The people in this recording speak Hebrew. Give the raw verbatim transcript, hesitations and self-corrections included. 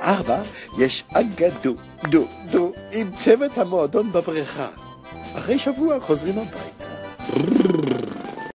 בארבע יש אגדו, דו, דו, עם צוות המועדון בבריכה. אחרי שבוע חוזרים הביתה.